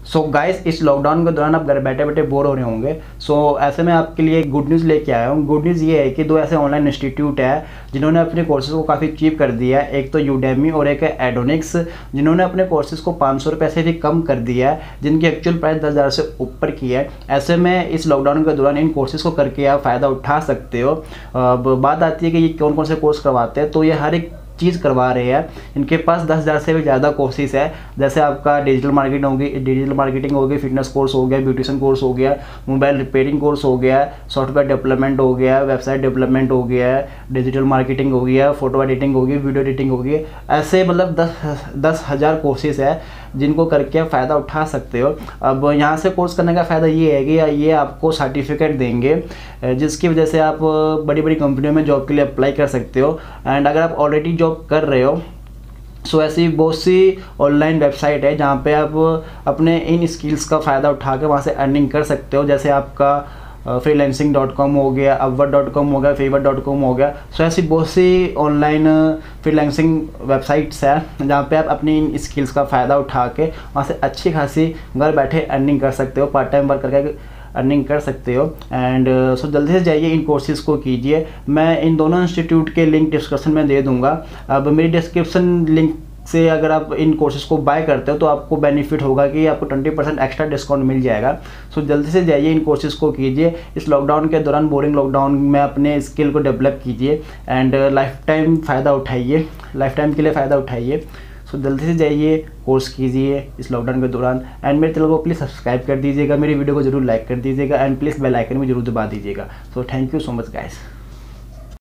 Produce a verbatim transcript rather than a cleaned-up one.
सो so guys, इस lockdown के दौरान आप घर बैठे बैठे बोर हो रहे होंगे। सो so, ऐसे में आपके लिए गुड न्यूज़ लेके आया हूँ। गुड न्यूज़ ये है कि दो ऐसे ऑनलाइन इंस्टीट्यूट है जिन्होंने अपने कोर्सेज को काफ़ी चीप कर दिया है। एक तो यूडेमी और एक है एडोनिक्स, जिन्होंने अपने कोर्सेज को पाँच सौ रुपये से भी कम कर दिया है, जिनकी एक्चुअल प्राइस दस हज़ार से ऊपर की है। ऐसे में इस लॉकडाउन के दौरान इन कोर्सेज़ को करके आप फ़ायदा उठा सकते हो। अब बात आती है कि ये कौन कौन से कोर्स करवाते हैं, तो ये हर एक चीज़ करवा रहे हैं। इनके पास दस हज़ार से भी ज़्यादा कोर्सेज है, जैसे आपका डिजिटल मार्केटिंग होगी डिजिटल मार्केटिंग हो गई, फिटनेस कोर्स हो गया, ब्यूटिशियन कोर्स हो गया, मोबाइल रिपेयरिंग कोर्स हो गया, सॉफ्टवेयर डेवलपमेंट हो गया, वेबसाइट डेवलपमेंट हो गया, डिजिटल मार्केटिंग हो गया, फोटो एडिटिंग होगी, वीडियो एडिटिंग होगी। ऐसे मतलब दस दस हज़ार कोर्सेज है जिनको करके आप फ़ायदा उठा सकते हो। अब यहाँ से कोर्स करने का फ़ायदा ये है कि ये आपको सर्टिफिकेट देंगे, जिसकी वजह से आप बड़ी बड़ी कंपनियों में जॉब के लिए अप्लाई कर सकते हो। एंड अगर आप ऑलरेडी जॉब कर रहे हो, सो so, ऐसी बहुत सी ऑनलाइन वेबसाइट है जहाँ पे आप अपने इन स्किल्स का फ़ायदा उठा के वहाँ से अर्निंग कर सकते हो। जैसे आपका फ्रीलांसिंग डॉट कॉम हो गया, अपवर्क डॉट कॉम हो गया, फेवर डॉट कॉम हो गया। सो ऐसी बहुत सी ऑनलाइन फ्रीलांसिंग वेबसाइट्स हैं जहाँ पे आप अपनी इन स्किल्स का फ़ायदा उठा के वहाँ से अच्छी खासी घर बैठे अर्निंग कर सकते हो, पार्ट टाइम वर्क करके अर्निंग कर सकते हो। एंड सो uh, जल्दी से जाइए इन कोर्सेज को कीजिए। मैं इन दोनों इंस्टीट्यूट के लिंक डिस्क्रिप्शन में दे दूंगा। अब मेरी डिस्क्रिप्शन लिंक से अगर आप इन कोर्सेज को बाय करते हो तो आपको बेनिफिट होगा कि आपको ट्वेंटी परसेंट एक्स्ट्रा डिस्काउंट मिल जाएगा। सो so, जल्दी से जाइए इन कोर्सेज को कीजिए। इस लॉकडाउन के दौरान, बोरिंग लॉकडाउन में अपने स्किल को डेवलप कीजिए एंड लाइफ टाइम फ़ायदा उठाइए, लाइफ टाइम के लिए फ़ायदा उठाइए। सो so, जल्दी से जाइए, कोर्स कीजिए इस लॉकडाउन के दौरान। एंड मेरे चैनल को प्लीज़ सब्सक्राइब कर दीजिएगा, मेरी वीडियो को जरूर लाइक कर दीजिएगा एंड प्लीज़ बेल आइकन भी जरूर दबा दीजिएगा। So thank you so much guys.